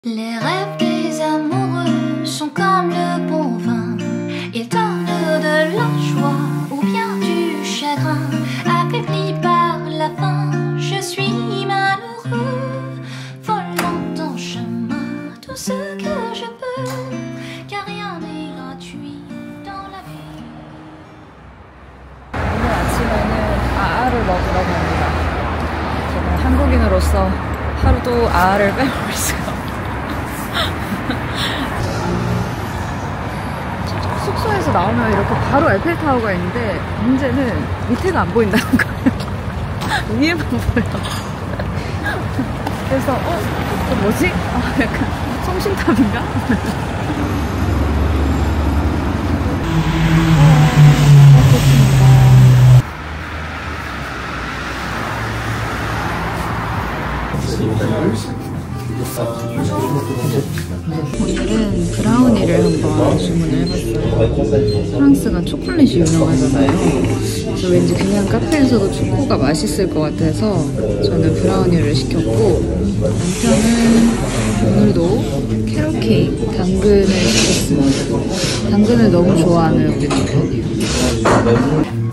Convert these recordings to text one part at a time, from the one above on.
Les rêves des amoureux sont comme le bon vin. Ils donnent de la joie ou bien du chagrin. Affaibli par la faim, je suis malheureux. Volant en chemin tout ce que je peux, car rien n'est gratuit dans la vie. 오늘 아침에는 아아를 먹으러 갑니다. 저는 한국인으로서 하루도 아아를 빼먹을 수가 숙소에서 나오면 이렇게 바로 에펠타워가 있는데 문제는 밑에가 안 보인다는 거예요. 위에만 보여. 그래서 저 뭐지? 약간 성심탑인가? 오늘은 브라우니를 한번 주문을 해봤어요. 프랑스가 초콜릿이 유명하잖아요. 그래서 왠지 그냥 카페에서도 초코가 맛있을 것 같아서 저는 브라우니를 시켰고, 남편은 오늘도 캐럿 케이크, 당근을 시켰습니다. 당근을 너무 좋아하는 우리 남편이에요.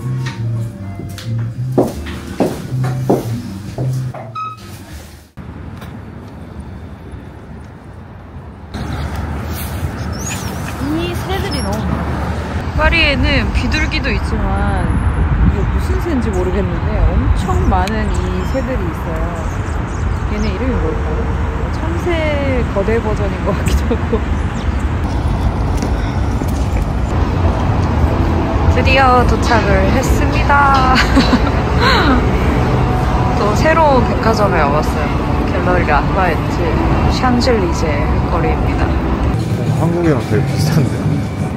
파리에는 비둘기도 있지만 이게 무슨 새인지 모르겠는데 엄청 많은 이 새들이 있어요. 얘네 이름이 뭘까요? 참새 거대 버전인 것 같기도 하고. 드디어 도착을 했습니다. 또 새로운 백화점에 와봤어요. 갤러리 라파에트 샹젤리제 거리입니다. 한국이랑 되게 비슷한데?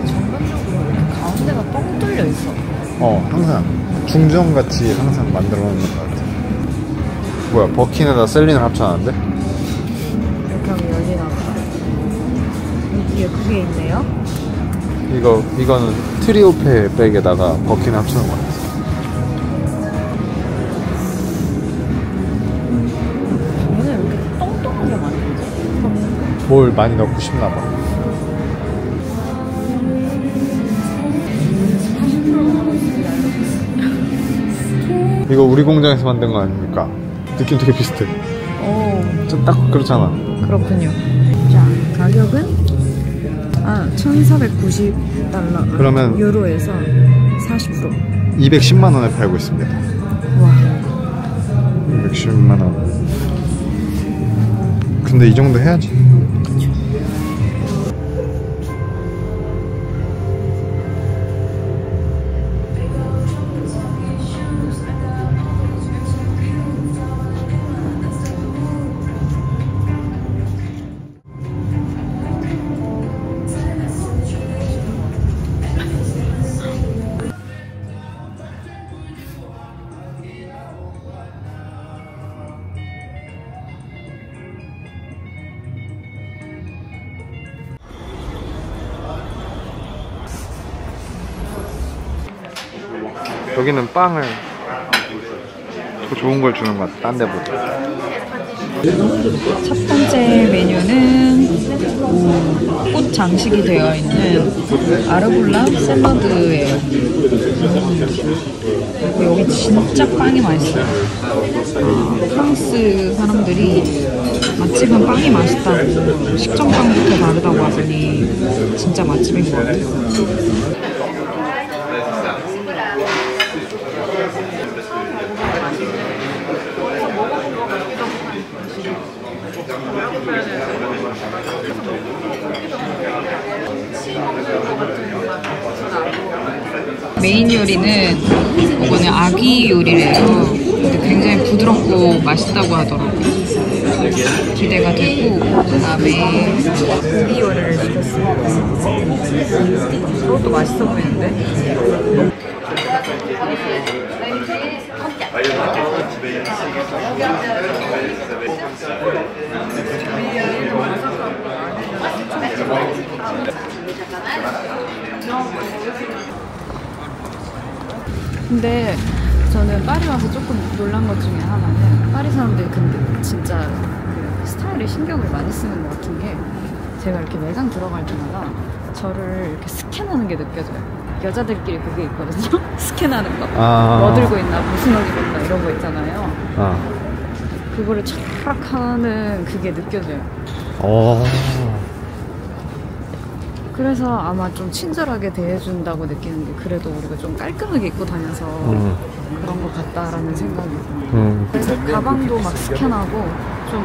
가운데가 뻥 뚫려 있어. 항상 중정같이 항상 만들어 놓는 것 같아. 뭐야, 버킨에다 셀린을 합쳐놨는데? 이렇게 하면 열리나 보다. 여기에 그게 있네요. 이거는 트리오페 백에다가 버킨을 합쳐놓은 것 같아. 얘는 왜 이렇게 똥똥하게 만들지? 뭘 많이 넣고 싶나봐. 이거 우리 공장에서 만든 거 아닙니까? 느낌 되게 비슷해. 좀 딱 그렇잖아. 그렇군요. 자, 가격은 1490달러. 그러면 유로에서 40%. 210만 원에 팔고 있습니다. 와. 210만 원. 근데 이 정도 해야지. 그쵸. 여기는 빵을 더 좋은 걸 주는 것 같아, 딴 데보다. 첫 번째 메뉴는 꽃 장식이 되어 있는 아르볼라 샐러드예요. 여기 진짜 빵이 맛있어요. 프랑스 사람들이 맛집은 빵이 맛있다고, 식전빵부터 다르다고 하더니 진짜 맛집인 것 같아요. 메인 요리는 이거는 아귀 요리래요. 근데 굉장히 부드럽고 맛있다고 하더라고요. 기대가 되고, 그다음에 고기 요리를 시켰습니다. 이것도 맛있어 보이는데? 근데 저는 파리 와서 조금 놀란 것 중에 하나는 파리 사람들이 근데 진짜 그 스타일이 사람들이 신경을 많이 쓰는 것 같은 게 제가 이렇게 매장 들어갈 때마다 저를 이렇게 스캔하는 게 느껴져요. 여자들끼리 그게 있거든요. 스캔하는 거. 뭐 들고 있나, 무슨 옷 입었나 이런 거 있잖아요. 그거를 촥 하는 그게 느껴져요. 그래서 아마 좀 친절하게 대해준다고 느끼는 게 그래도 우리가 좀 깔끔하게 입고 다녀서 그런 것 같다라는 생각이 들어요. 그래서 가방도 막 스캔하고 좀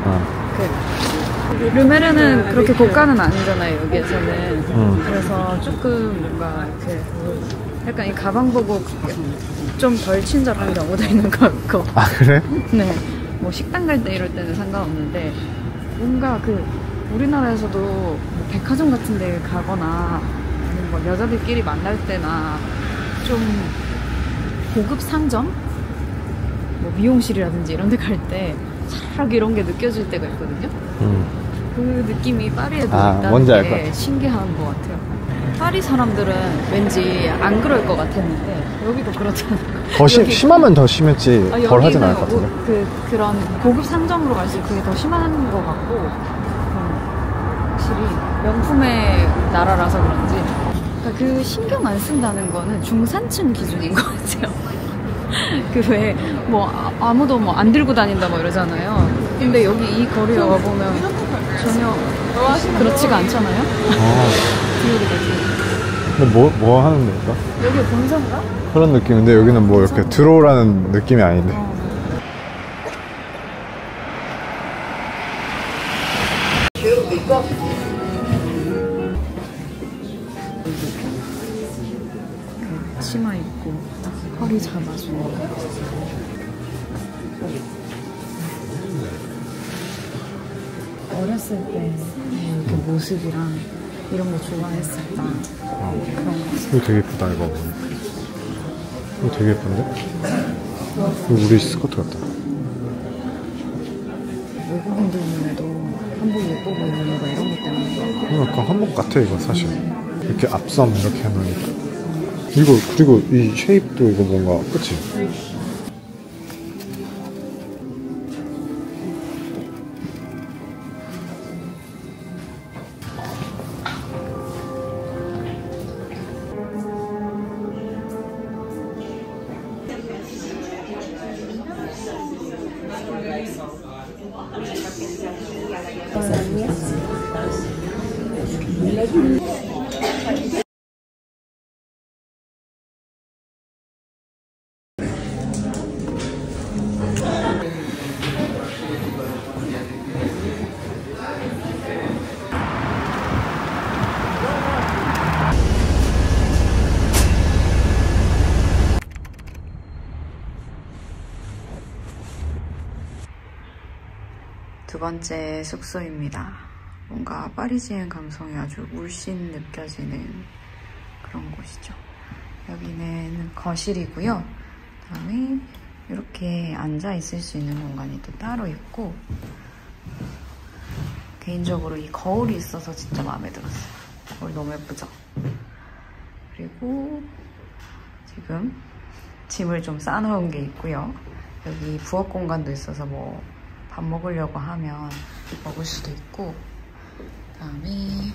르메르는 그렇게 고가는 아니잖아요, 여기에서는. 그래서 조금 뭔가 이렇게 약간 이 가방 보고 좀 덜 친절한 경우도 있는 것 같고. 아, 그래? 네. 뭐 식당 갈 때 이럴 때는 상관없는데 뭔가 그 우리나라에서도 뭐 백화점 같은 데 가거나 아니면 뭐 여자들끼리 만날 때나 좀 고급 상점? 뭐 미용실이라든지 이런 데 갈 때 싹 이런 게 느껴질 때가 있거든요. 그 느낌이 파리에도 있다는 게 신기한 것 같아요. 파리 사람들은 왠지 안 그럴 것 같았는데 여기도 그렇잖아요. 더 심하면 더 심했지. 덜 하진 않을 것 같은데. 그런 고급 상점으로 갈수록 그게 더 심한 것 같고 확실히 명품의 나라라서 그런지 그러니까 그 신경 안 쓴다는 거는 중산층 기준인 것 같아요. 그 왜 뭐 아무도 뭐 안 들고 다닌다 뭐 이러잖아요. 근데 여기 이 거리에 와보면 전혀 그렇지가 않잖아요. 근데 뭐 하는 데일까? 여기 본사인가? 그런 느낌인데 여기는 뭐 이렇게 들어오라는 느낌이 아닌데. 치마 입고 허리 잡아주고 어렸을 때 그 모습이랑 이런 거 좋아했었다. 그런 거. 이거 되게 예쁘다, 이거. 이거 되게 예쁜데? 이거 우리 스커트 같다. 외국인들 눈에도 한복 예뻐 보이는 거 이런 것 때문에. 약간 한복 같아, 이거 사실. 이렇게 앞섬 이렇게 해놓으니까. 이거, 그리고 이 쉐입도 이거 뭔가, 그치? 두 번째 숙소입니다. 뭔가 파리지엔 감성이 아주 물씬 느껴지는 그런 곳이죠. 여기는 거실이고요. 그다음에 이렇게 앉아 있을 수 있는 공간이 또 따로 있고, 개인적으로 이 거울이 있어서 진짜 마음에 들었어요. 거울 너무 예쁘죠? 그리고 지금 짐을 좀 싸놓은 게 있고요. 여기 부엌 공간도 있어서 뭐 밥 먹으려고 하면 먹을 수도 있고, 그다음에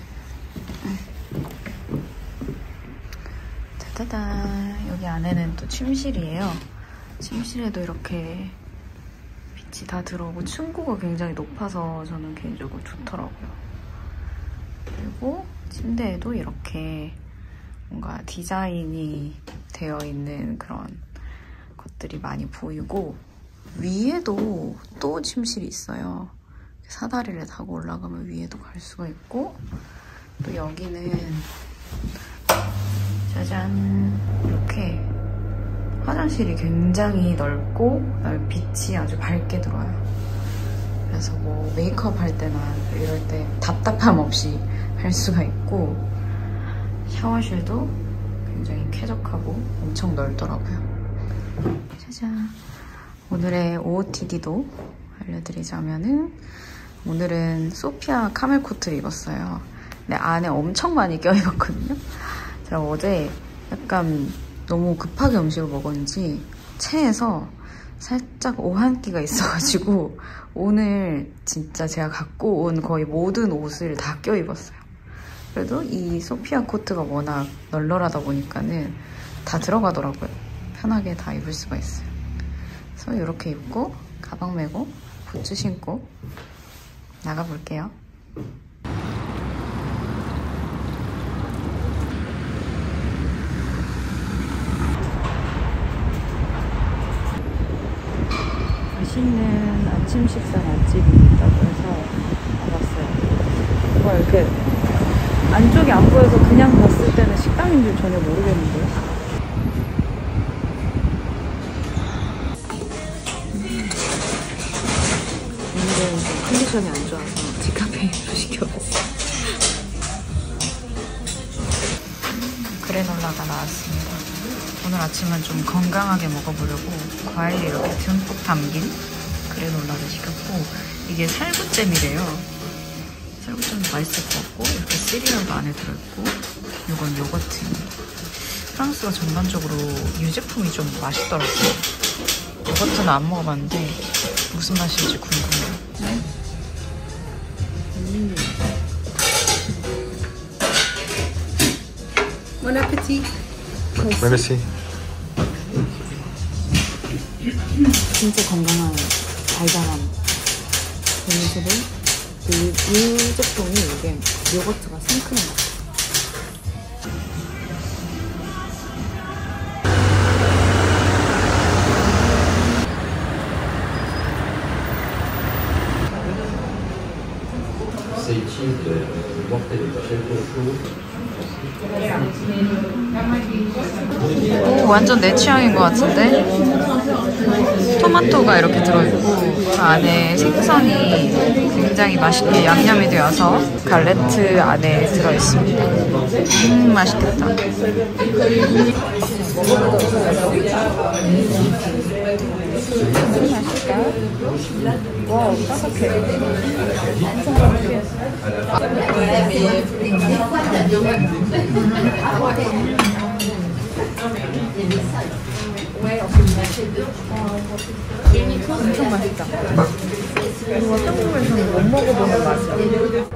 짜자잔, 여기 안에는 또 침실이에요. 침실에도 이렇게 빛이 다 들어오고 층고가 굉장히 높아서 저는 개인적으로 좋더라고요. 그리고 침대에도 이렇게 뭔가 디자인이 되어 있는 그런 것들이 많이 보이고, 위에도 또 침실이 있어요. 사다리를 타고 올라가면 위에도 갈 수가 있고, 또 여기는 짜잔, 이렇게 화장실이 굉장히 넓고 빛이 아주 밝게 들어와요. 그래서 뭐 메이크업 할 때나 이럴 때 답답함 없이 할 수가 있고, 샤워실도 굉장히 쾌적하고 엄청 넓더라고요. 짜잔. 오늘의 OOTD도 알려드리자면은, 오늘은 소피아 카멜 코트를 입었어요. 근데 안에 엄청 많이 껴입었거든요. 제가 어제 약간 너무 급하게 음식을 먹었는지 체해서 살짝 오한기가 있어가지고 오늘 진짜 제가 갖고 온 거의 모든 옷을 다 껴입었어요. 그래도 이 소피아 코트가 워낙 널널하다 보니까는 다 들어가더라고요. 편하게 다 입을 수가 있어요. 그래서 이렇게 입고 가방 메고 부츠 신고 나가볼게요. 맛있는 아침 식사 맛집이 있다고 해서 가봤어요. 뭐가 이렇게 안쪽이 안 보여서 그냥 봤을 때는 식당인 줄 전혀 모르겠는데요. 오늘은 좀 컨디션이 안 좋아서 디카페인으로 시켜봤어요. 그래놀라가 나왔습니다. 오늘 아침은 좀 건강하게 먹어보려고 과일이 이렇게 듬뿍 담긴 그래놀라를 시켰고, 이게 살구잼이래요. 살구잼도 맛있을 것 같고, 이렇게 시리얼도 안에 들어있고, 이건 요거트입니다. 프랑스가 전반적으로 유제품이 좀 맛있더라고요. 요거트는 안 먹어봤는데 무슨 맛일지 궁금해요. Bon appétit. Merci. 진짜 건강한 달달한 음식을 이 제품이 이게 요거트가 상큼한 것 같아요. C'est utile de porter quelque chose. 오, 완전 내 취향인 것 같은데? 토마토가 이렇게 들어있고 그 안에 생선이 굉장히 맛있게 양념이 되어서 갈레트 안에 들어있습니다. 맛있겠다. 맛있다. 와우, 바삭해. 엄청 맛있다. 이거 한국에서는 못 먹어보는 맛이야.